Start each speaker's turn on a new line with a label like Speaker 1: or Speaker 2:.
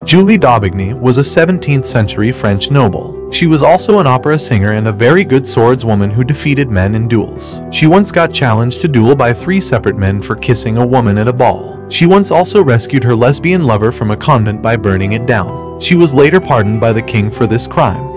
Speaker 1: Julie d'Aubigny was a 17th-century French noble. She was also an opera singer and a very good swordswoman who defeated men in duels. She once got challenged to duel by 3 separate men for kissing a woman at a ball. She once also rescued her lesbian lover from a convent by burning it down. She was later pardoned by the king for this crime.